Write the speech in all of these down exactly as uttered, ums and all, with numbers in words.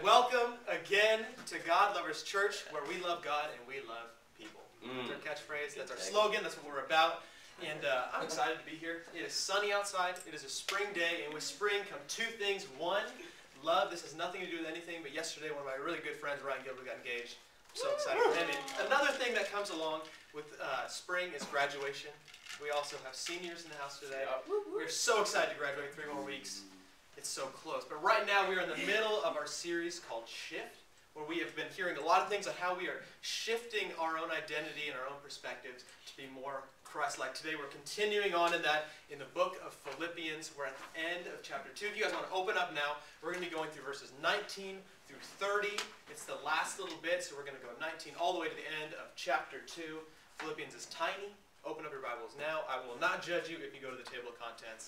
welcome again to God Lovers Church, where we love God and we love people. Mm. That's our catchphrase, that's our slogan, that's what we're about. And uh, I'm excited to be here. It is sunny outside, it is a spring day, and with spring come two things. One, love. This has nothing to do with anything, but yesterday one of my really good friends, Ryan Gilbert, got engaged. I'm so excited for him. And another thing that comes along with uh, spring is graduation. We also have seniors in the house today. We're so excited to graduate in three more weeks. It's so close. But right now we're in the middle of our series called Shift, where we have been hearing a lot of things on how we are shifting our own identity and our own perspectives to be more Christ-like. Today we're continuing on in that in the book of Philippians. We're at the end of chapter two. If you guys want to open up now, we're going to be going through verses nineteen through thirty. It's the last little bit, so we're going to go nineteen all the way to the end of chapter two. Philippians is tiny. Open up your Bibles now. I will not judge you if you go to the table of contents.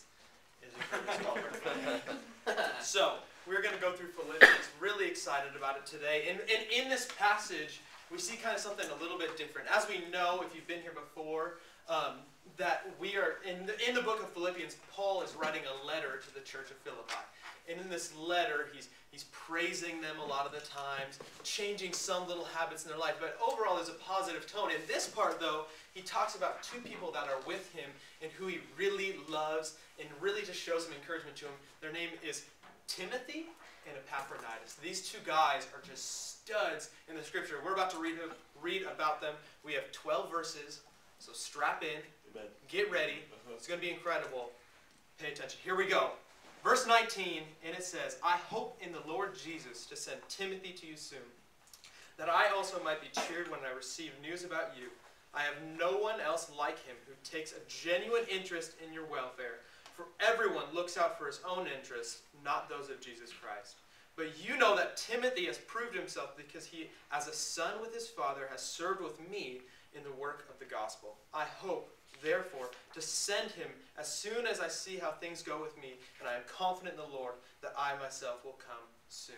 So, we're going to go through Philippians. Really excited about it today. And, and in this passage, we see kind of something a little bit different. As we know, if you've been here before, um, that we are, in the, in the book of Philippians, Paul is writing a letter to the church of Philippi. And in this letter, he's, he's praising them a lot of the times, changing some little habits in their life. But overall, there's a positive tone. In this part, though, he talks about two people that are with him and who he really loves and really just shows some encouragement to him. Their name is Timothy and Epaphroditus. These two guys are just studs in the scripture. We're about to read, read about them. We have twelve verses, so strap in, Amen. Get ready. Uh-huh. It's going to be incredible. Pay attention. Here we go. Verse nineteen, and it says, I hope in the Lord Jesus to send Timothy to you soon, that I also might be cheered when I receive news about you. I have no one else like him who takes a genuine interest in your welfare. For everyone looks out for his own interests, not those of Jesus Christ. But you know that Timothy has proved himself because he, as a son with his father, has served with me in the work of the gospel. I hope, therefore, to send him as soon as I see how things go with me, and I am confident in the Lord that I myself will come soon.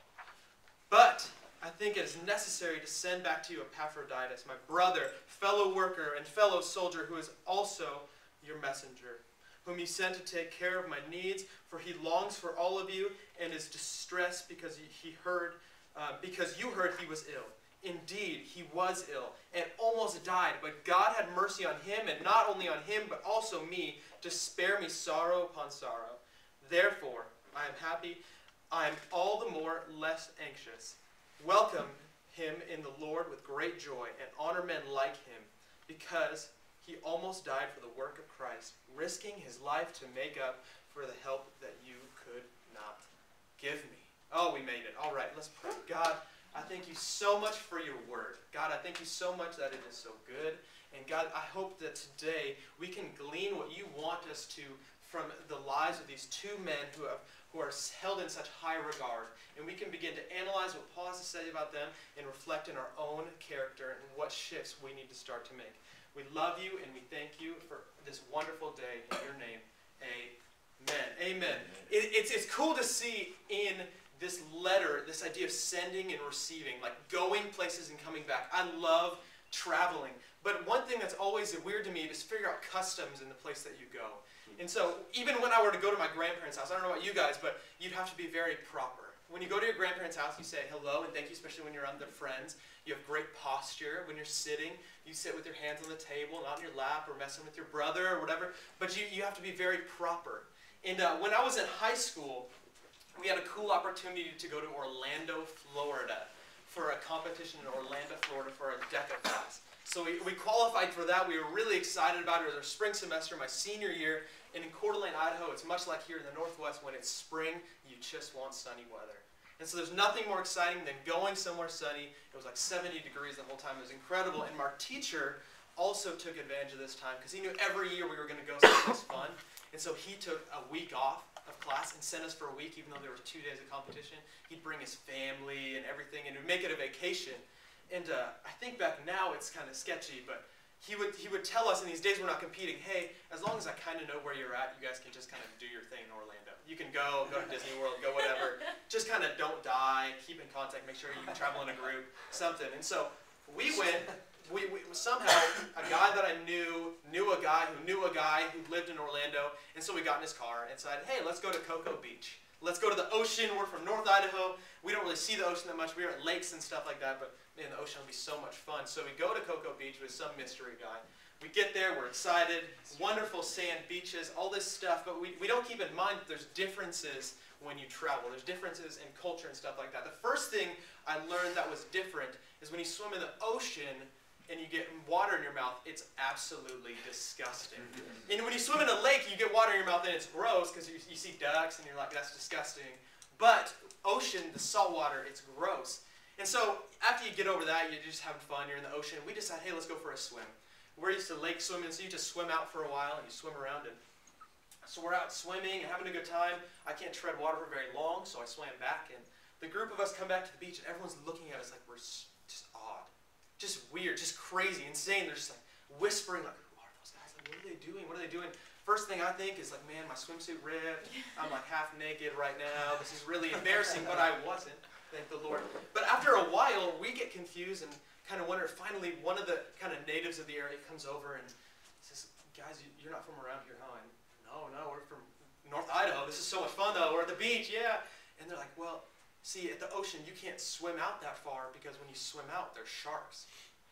But I think it is necessary to send back to you Epaphroditus, my brother, fellow worker, and fellow soldier, who is also your messenger, whom he sent to take care of my needs, for he longs for all of you and is distressed because he heard, uh, because you heard he was ill. Indeed, he was ill and almost died, but God had mercy on him, and not only on him, but also me, to spare me sorrow upon sorrow. Therefore, I am happy. I am all the more less anxious. Welcome him in the Lord with great joy, and honor men like him, because he almost died for the work of Christ, risking his life to make up for the help that you could not give me. Oh, we made it. All right, let's pray. God, I thank you so much for your word. God, I thank you so much that it is so good. And God, I hope that today we can glean what you want us to from the lives of these two men who have who are held in such high regard. And we can begin to analyze what Paul has to say about them and reflect in our own character and what shifts we need to start to make. We love you and we thank you for this wonderful day. In your name, amen. Amen. It, it's, it's cool to see in this letter, this idea of sending and receiving, like going places and coming back. I love traveling. But one thing that's always weird to me is figure out customs in the place that you go. And so even when I were to go to my grandparents' house, I don't know about you guys, but you'd have to be very proper. When you go to your grandparents' house, you say hello and thank you, especially when you're around their friends. You have great posture. When you're sitting, you sit with your hands on the table, not in your lap or messing with your brother or whatever. But you, you have to be very proper. And uh, when I was in high school, we had a cool opportunity to go to Orlando, Florida for a competition in Orlando, Florida for a DECA class. So we, we qualified for that. We were really excited about it. It was our spring semester, my senior year. And in Coeur d'Alene, Idaho, it's much like here in the Northwest. When it's spring, you just want sunny weather. And so there's nothing more exciting than going somewhere sunny. It was like seventy degrees the whole time. It was incredible. And our teacher also took advantage of this time because he knew every year we were going to go someplace fun. And so he took a week off of class and sent us for a week, even though there were two days of competition. He'd bring his family and everything, and would make it a vacation. And uh, I think back now it's kind of sketchy, but he would he would tell us in these days we're not competing, hey, as long as I kind of know where you're at, you guys can just kind of do your thing in Orlando. You can go, go to Disney World, go whatever. Just kind of don't die, keep in contact, make sure you can travel in a group, something. And so we went, we, we somehow, a guy that I knew, knew a guy who knew a guy who lived in Orlando, and so we got in his car and said, hey, let's go to Cocoa Beach. let's go to the ocean. We're from North Idaho. We don't really see the ocean that much. We are at lakes and stuff like that, but man, the ocean will be so much fun. So we go to Cocoa Beach with some mystery guy. We get there, we're excited, wonderful sand beaches, all this stuff, but we, we don't keep in mind that there's differences when you travel. There's differences in culture and stuff like that. The first thing I learned that was different is when you swim in the ocean and you get water in your mouth, it's absolutely disgusting. And when you swim in a lake, you get water in your mouth and it's gross because you, you see ducks and you're like, that's disgusting. But ocean, the salt water, it's gross. And so after you get over that, you're just having fun, you're in the ocean. We decide, hey, let's go for a swim. We're used to lake swimming, so you just swim out for a while and you swim around. And so we're out swimming and having a good time. I can't tread water for very long, so I swam back. And the group of us come back to the beach and everyone's looking at us like we're just odd. Just weird, just crazy, insane. They're just like whispering like, who are those guys? Like, what are they doing? What are they doing? First thing I think is like, man, my swimsuit ripped. I'm like half naked right now. This is really embarrassing, but I wasn't. Thank the Lord. But after a while, we get confused and kind of wonder. Finally, one of the kind of natives of the area comes over and says, guys, you're not from around here, huh? And, no, no, we're from North Idaho. This is so much fun, though. We're at the beach, yeah. And they're like, well, see, at the ocean, you can't swim out that far because when you swim out, there's sharks.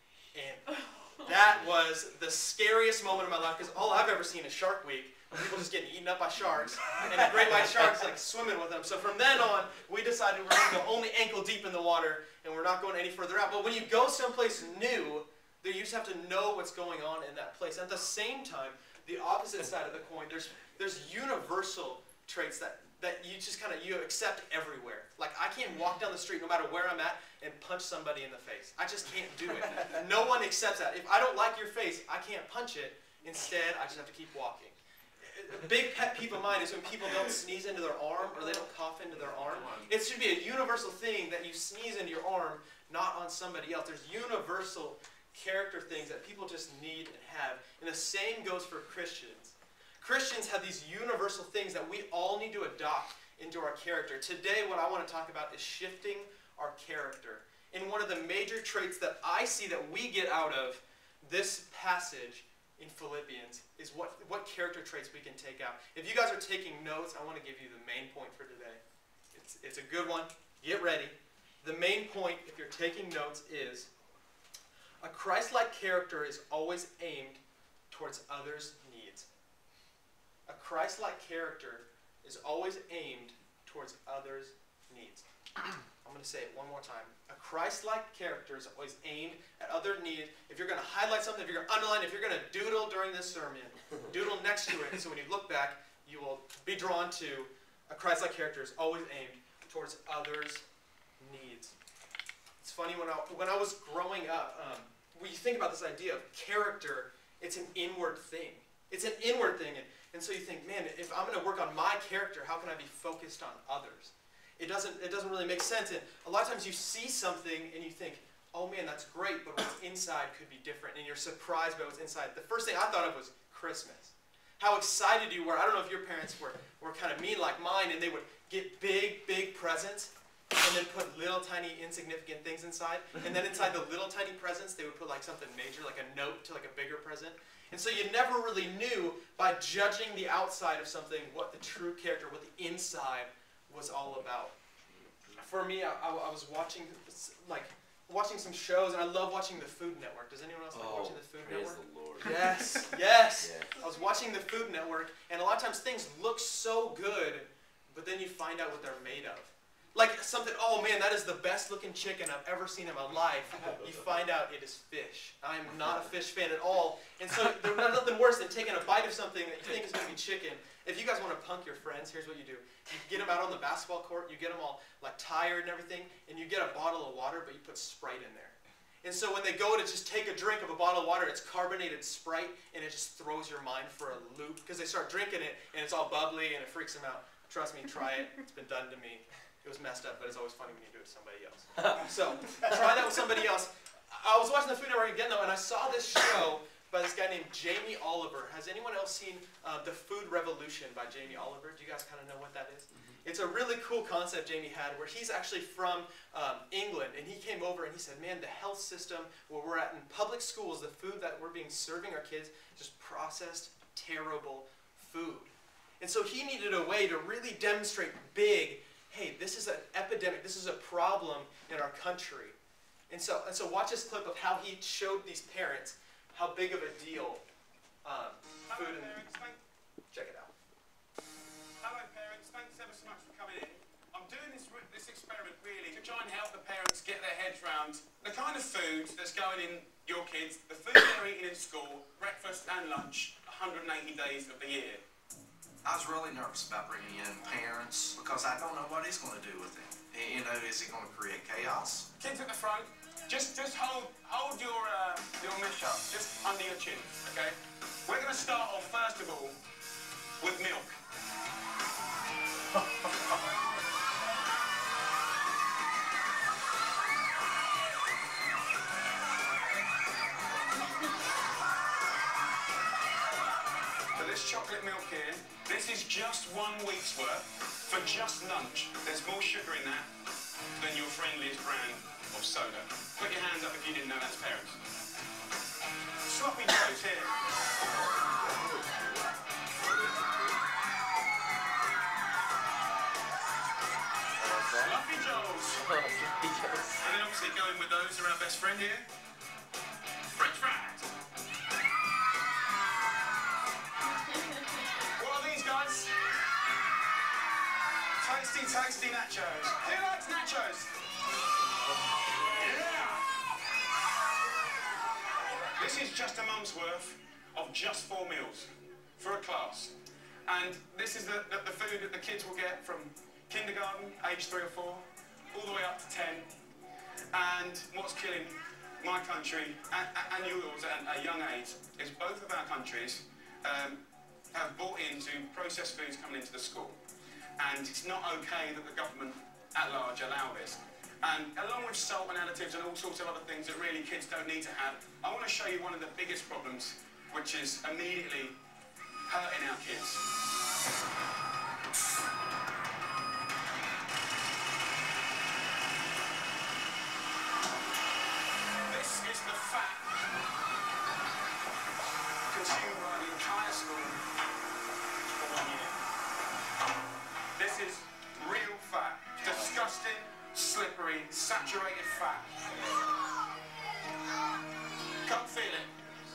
And that was the scariest moment of my life because all I've ever seen is Shark Week. People just getting eaten up by sharks, and the great white sharks like swimming with them. So from then on, we decided we're going to go only ankle deep in the water, and we're not going any further out. But when you go someplace new, you just have to know what's going on in that place. At the same time, the opposite side of the coin, there's there's universal traits that that you just kind of you accept everywhere. Like I can't walk down the street no matter where I'm at and punch somebody in the face. I just can't do it. No one accepts that. If I don't like your face, I can't punch it. Instead, I just have to keep walking. A big pet peeve of mine is when people don't sneeze into their arm or they don't cough into their arm. It should be a universal thing that you sneeze into your arm, not on somebody else. There's universal character things that people just need and have. And the same goes for Christians. Christians have these universal things that we all need to adopt into our character. Today, what I want to talk about is shifting our character. And one of the major traits that I see that we get out of this passage in Philippians is what, what character traits we can take out. If you guys are taking notes, I want to give you the main point for today. It's, it's a good one. Get ready. The main point, if you're taking notes, is a Christ-like character is always aimed towards others' needs. A Christ-like character is always aimed towards others' needs. I'm going to say it one more time. A Christ-like character is always aimed at other needs. If you're going to highlight something, if you're going to underline, if you're going to doodle during this sermon, doodle next to it, so when you look back, you will be drawn to a Christ-like character is always aimed towards others' needs. It's funny, when I, when I was growing up, um, when you think about this idea of character, it's an inward thing. It's an inward thing. And, and so you think, man, if I'm going to work on my character, how can I be focused on others? It doesn't, it doesn't really make sense. And a lot of times you see something and you think, oh man, that's great, but what's inside could be different. And you're surprised by what's inside. The first thing I thought of was Christmas. How excited you were. I don't know if your parents were, were kind of mean like mine, and they would get big, big presents and then put little tiny insignificant things inside. And then inside the little tiny presents, they would put like something major, like a note to like a bigger present. And so you never really knew by judging the outside of something what the true character, what the inside was all about. For me, I, I, I was watching like watching some shows, and I love watching the Food Network. Does anyone else like oh, watching the Food praise Network? The Lord. Yes, yes. Yeah. I was watching the Food Network, and a lot of times things look so good, but then you find out what they're made of. Like something, oh man, that is the best looking chicken I've ever seen in my life. You find out it is fish. I'm not a fish fan at all. And so there's nothing worse than taking a bite of something that you think is going to be chicken. If you guys want to punk your friends, here's what you do. You get them out on the basketball court, you get them all like tired and everything, and you get a bottle of water, but you put Sprite in there. And so when they go to just take a drink of a bottle of water, it's carbonated Sprite, and it just throws your mind for a loop, because they start drinking it, and it's all bubbly, and it freaks them out. Trust me, try it. It's been done to me. It was messed up, but it's always funny when you do it to somebody else. So, try that with somebody else. I was watching the Food Network again, though, and I saw this show by this guy named Jamie Oliver. Has anyone else seen uh, The Food Revolution by Jamie Oliver? Do you guys kind of know what that is? Mm-hmm. It's a really cool concept Jamie had, where he's actually from um, England, and he came over and he said, man, the health system where we're at in public schools, the food that we're being serving our kids, just processed, terrible food. And so he needed a way to really demonstrate big, hey, this is an epidemic, this is a problem in our country. And so, and so watch this clip of how he showed these parents how big of a deal um, food and... Hello parents, thank, check it out. hello parents, thanks ever so much for coming in. I'm doing this, this experiment really to try and help the parents get their heads around the kind of food that's going in your kids, the food they're eating in school, breakfast and lunch, one hundred eighty days of the year. I was really nervous about bringing in parents because I don't know what he's going to do with it. You know, is he going to create chaos? Kids at the front, just just hold hold your uh, your mesh up, just under your chin, okay? We're going to start off first of all with milk. So this chocolate milk here, this is just one week's worth for just lunch. There's more sugar in that than your friendliest brand of soda. Put your hands up if you didn't know that's parents. Sloppy Joes here. Sloppy Joes. And then obviously going with those are our best friend here. French fries. What are these guys? Tasty, tasty nachos. Who likes nachos? Yeah! This is just a month's worth of just four meals for a class. And this is the, the, the food that the kids will get from kindergarten, age three or four, all the way up to ten. And what's killing my country and, and yours at a young age is both of our countries um, have bought into processed foods coming into the school. And it's not okay that the government at large allow this. And along with salt and additives and all sorts of other things that really kids don't need to have, I want to show you one of the biggest problems, which is immediately hurting our kids. This is the fat consumed by the entire school for one year. This is real fat, disgusting, slippery, saturated fat. Come feel it.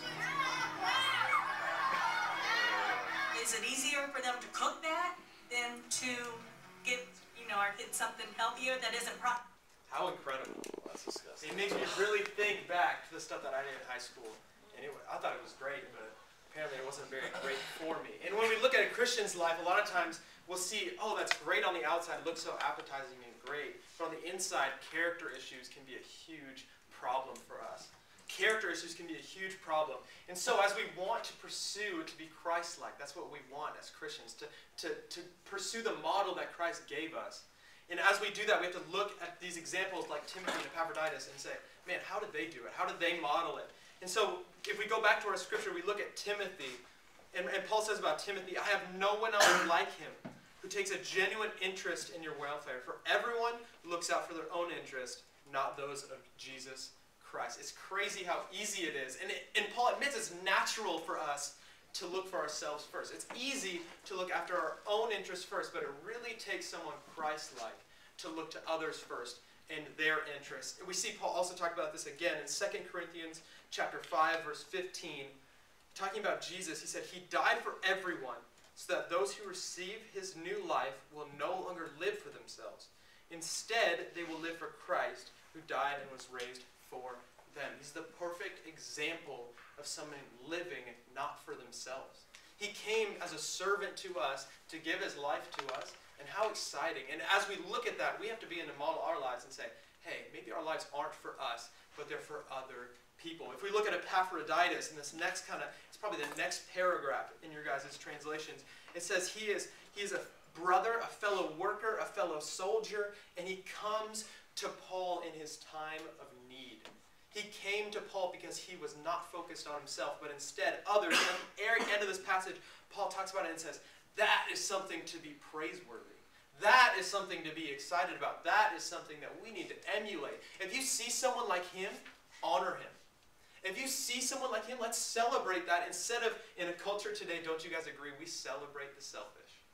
Is it easier for them to cook that than to give, you know, our kids something healthier that isn't pro- How incredible. That's disgusting. It makes me really think back to the stuff that I did in high school. Anyway, I thought it was great, but apparently it wasn't very great for me. And when we look at a Christian's life, a lot of times we'll see, oh, that's great on the outside, looks so appetizing and great. But on the inside, character issues can be a huge problem for us. Character issues can be a huge problem. And so as we want to pursue to be Christ-like, that's what we want as Christians, to, to, to pursue the model that Christ gave us. And as we do that, we have to look at these examples like Timothy and Epaphroditus and say, man, how did they do it? How did they model it? And so if we go back to our scripture, we look at Timothy, and, and Paul says about Timothy, I have no one else like him who takes a genuine interest in your welfare. For everyone looks out for their own interest, not those of Jesus Christ. It's crazy how easy it is. And, it, and Paul admits it's natural for us to look for ourselves first. It's easy to look after our own interests first, but it really takes someone Christ-like to look to others first and their interests. And we see Paul also talk about this again in Second Corinthians chapter five, verse fifteen. Talking about Jesus, he said, he died for everyone, so that those who receive his new life will no longer live for themselves. Instead, they will live for Christ, who died and was raised for them. He's the perfect example of someone living not for themselves. He came as a servant to us to give his life to us, and how exciting. And as we look at that, we have to begin to model our lives and say, hey, maybe our lives aren't for us, but they're for other people. If we look at Epaphroditus, and this next kind of, it's probably the next paragraph in your guys' translations, it says he is, he is a brother, a fellow worker, a fellow soldier, and he comes to Paul in his time of need. He came to Paul because he was not focused on himself, but instead others. And at the very end of this passage, Paul talks about it and says, that is something to be praiseworthy. That is something to be excited about. That is something that we need to emulate. If you see someone like him, honor him. If you see someone like him, let's celebrate that instead of, in a culture today, don't you guys agree, we celebrate the selfish.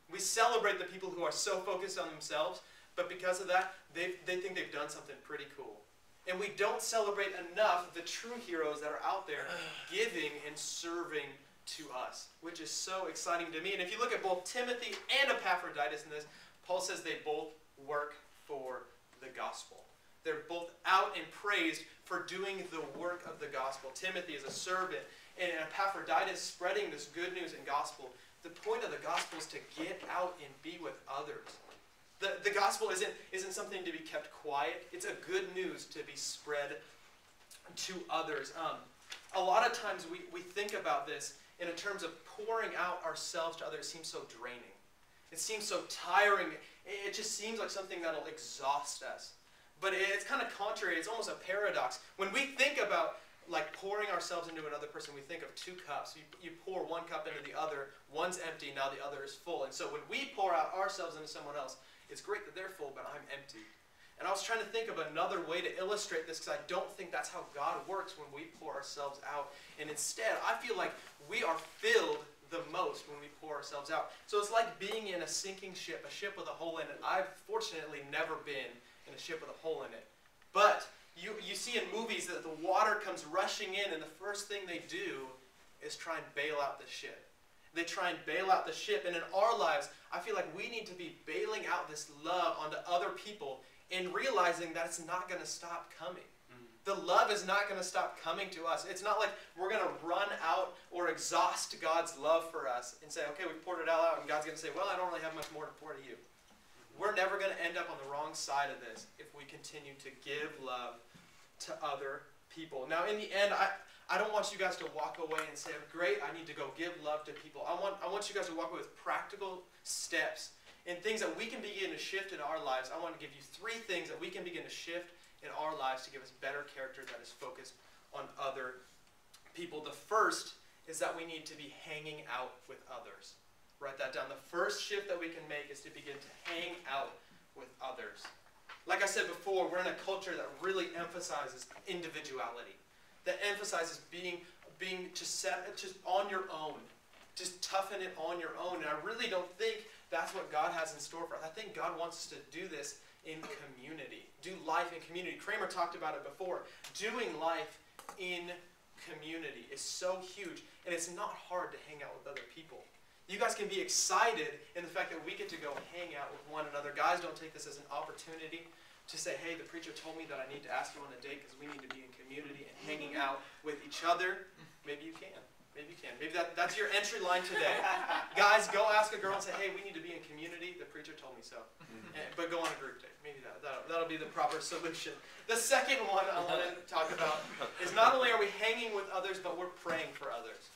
We celebrate the people who are so focused on themselves, but because of that, they, they think they've done something pretty cool. And we don't celebrate enough the true heroes that are out there giving and serving to us, which is so exciting to me. And if you look at both Timothy and Epaphroditus in this, Paul says they both work for the gospel. They're both out and praised for doing the work of the gospel. Timothy is a servant, and Epaphroditus spreading this good news and gospel. The point of the gospel is to get out and be with others. The, the gospel isn't, isn't something to be kept quiet. It's a good news to be spread to others. Um, a lot of times we, we think about this in terms of pouring out ourselves to others. It seems so draining. It seems so tiring. It just seems like something that'll exhaust us. But it's kind of contrary. It's almost a paradox. When we think about like pouring ourselves into another person, we think of two cups. You, you pour one cup into the other. One's empty. Now the other is full. And so when we pour out ourselves into someone else, it's great that they're full, but I'm empty. And I was trying to think of another way to illustrate this, because I don't think that's how God works when we pour ourselves out. And instead, I feel like we are filled the most when we pour ourselves out. So it's like being in a sinking ship, a ship with a hole in it. I've fortunately never been in a ship with a hole in it. But you, you see in movies that the water comes rushing in, and the first thing they do is try and bail out the ship. They try and bail out the ship. And in our lives, I feel like we need to be bailing out this love onto other people and realizing that it's not going to stop coming. Mm-hmm. The love is not going to stop coming to us. It's not like we're going to run out or exhaust God's love for us and say, okay, we poured it all out, and God's going to say, well, I don't really have much more to pour to you. Mm-hmm. We're never going to end up on the wrong side of this if we continue to give love to other people. Now, in the end, I... I don't want you guys to walk away and say, great, I need to go give love to people. I want, I want you guys to walk away with practical steps and things that we can begin to shift in our lives. I want to give you three things that we can begin to shift in our lives to give us better character that is focused on other people. The first is that we need to be hanging out with others. Write that down. The first shift that we can make is to begin to hang out with others. Like I said before, we're in a culture that really emphasizes individuality. That emphasizes being, being just, set, just on your own. Just toughen it on your own. And I really don't think that's what God has in store for us. I think God wants us to do this in community. Do life in community. Kramer talked about it before. Doing life in community is so huge. And it's not hard to hang out with other people. You guys can be excited in the fact that we get to go hang out with one another. Guys, don't take this as an opportunity to say, hey, the preacher told me that I need to ask you on a date because we need to be in community and hanging out with each other. Maybe you can. Maybe you can. Maybe that, that's your entry line today. Guys, go ask a girl and say, hey, we need to be in community. The preacher told me so. And, but go on a group date. Maybe that, that'll, that'll be the proper solution. The second one I want to talk about is not only are we hanging with others, but we're praying for others.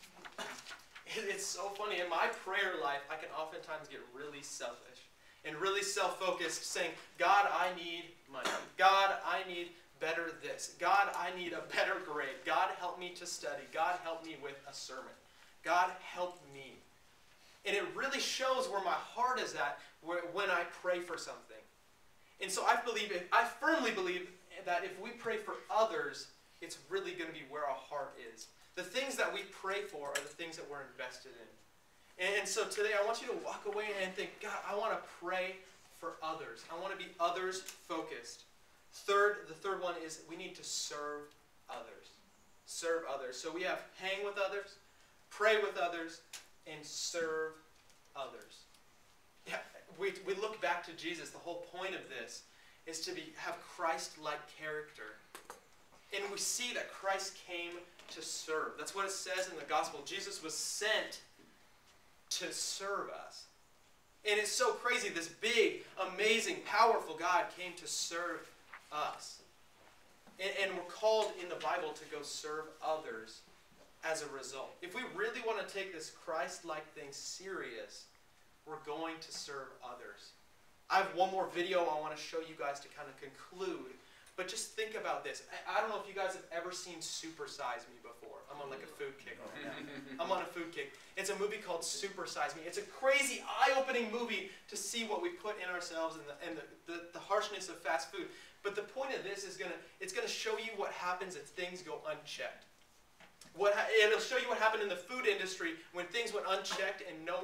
It, it's so funny. In my prayer life, I can oftentimes get really selfish and really self-focused, saying, God, I need money. God, I need better this. God, I need a better grade. God, help me to study. God, help me with a sermon. God, help me. And it really shows where my heart is at when I pray for something. And so I believe, I firmly believe that if we pray for others, it's really going to be where our heart is. The things that we pray for are the things that we're invested in. And so today I want you to walk away and think, God, I want to pray for others. I want to be others focused. Third, the third one is we need to serve others. Serve others. So we have hang with others, pray with others, and serve others. Yeah, we, we look back to Jesus. The whole point of this is to be have Christ-like character. And we see that Christ came to serve. That's what it says in the gospel. Jesus was sent to serve us. And it's so crazy. This big, amazing, powerful God came to serve us. And, and we're called in the Bible to go serve others as a result. If we really want to take this Christ-like thing serious, we're going to serve others. I have one more video I want to show you guys to kind of conclude. But just think about this. I, I don't know if you guys have ever seen Super Size Me before. I'm on like a food kick right now. I'm on a food kick. It's a movie called Super Size Me. It's a crazy, eye-opening movie to see what we put in ourselves and the, and the, the, the harshness of fast food. But the point of this is gonna, it's going to show you what happens if things go unchecked. What ha it'll show you what happened in the food industry when things went unchecked and no one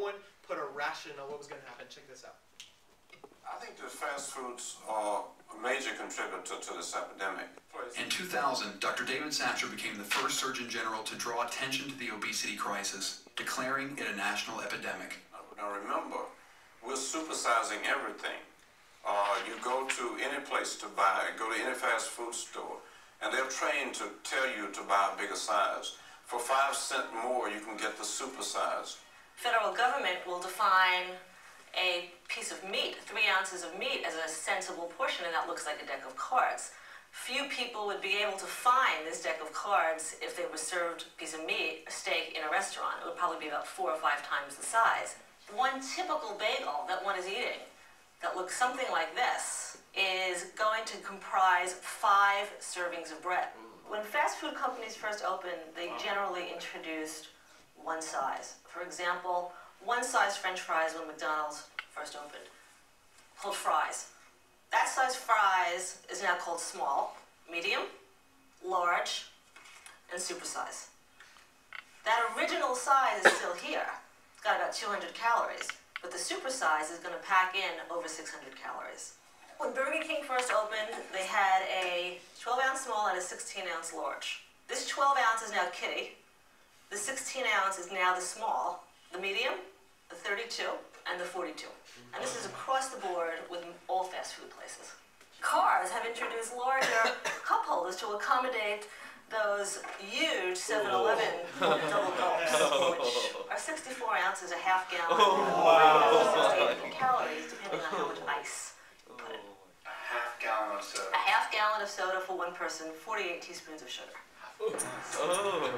put a ration on what was going to happen. Check this out. I think that fast foods are a major contributor to this epidemic. In two thousand, Doctor David Satcher became the first Surgeon General to draw attention to the obesity crisis, declaring it a national epidemic. Now remember, we're supersizing everything. Uh, you go to any place to buy, go to any fast food store, and they're trained to tell you to buy a bigger size. For five cents more, you can get the super size. Federal government will define a piece of meat, three ounces of meat, as a sensible portion, and that looks like a deck of cards. Few people would be able to find this deck of cards if they were served a piece of meat, a steak, in a restaurant. It would probably be about four or five times the size. One typical bagel that one is eating that looks something like this is going to comprise five servings of bread. When fast food companies first opened, they generally introduced one size. For example, one size French fries when McDonald's first opened, called fries. That size fries is now called small, medium, large, and supersize. That original size is still here. It's got about two hundred calories, but the supersize is going to pack in over six hundred calories. When Burger King first opened, they had a twelve ounce small and a sixteen ounce large. This twelve ounce is now kitty. The sixteen ounce is now the small, the medium, the thirty-two, and the forty-two. And this is across the board with all fast food places. Cars have introduced larger cup holders to accommodate those huge seven eleven double gulps, which are sixty-four ounces, a half gallon, and sixty-eight calories, depending on how much ice you put in. A half gallon of soda. A half gallon of soda for one person, forty-eight teaspoons of sugar. Oh.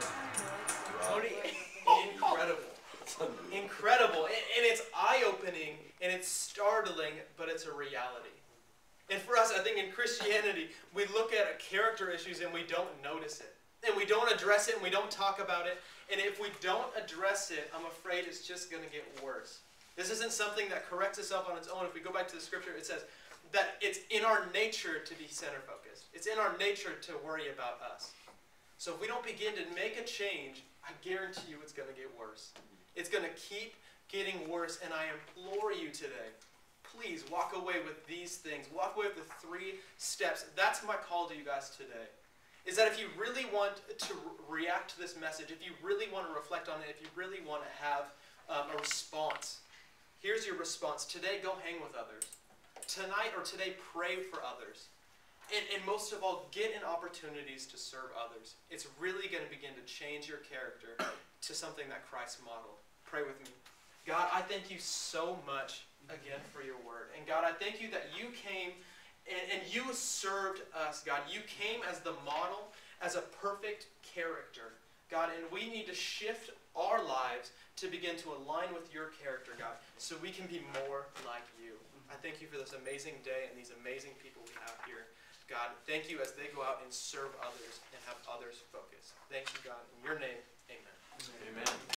Incredible. Incredible. And, and it's eye-opening, and it's startling, but it's a reality. And for us, I think in Christianity, we look at character issues and we don't notice it. And we don't address it and we don't talk about it. And if we don't address it, I'm afraid it's just going to get worse. This isn't something that corrects itself on its own. If we go back to the scripture, it says that it's in our nature to be center-focused. It's in our nature to worry about us. So if we don't begin to make a change, I guarantee you it's going to get worse. It's going to keep getting worse, and I implore you today, please walk away with these things. Walk away with the three steps. That's my call to you guys today, is that if you really want to re react to this message, if you really want to reflect on it, if you really want to have um, a response, here's your response. Today, go hang with others. Tonight or today, pray for others. And, and most of all, get in opportunities to serve others. It's really going to begin to change your character to something that Christ modeled. Pray with me. God, I thank you so much again for your word. And God, I thank you that you came and, and you served us, God. You came as the model, as a perfect character, God. And we need to shift our lives to begin to align with your character, God, so we can be more like you. I thank you for this amazing day and these amazing people we have here. God, thank you as they go out and serve others and have others focus. Thank you, God. In your name, amen. Amen.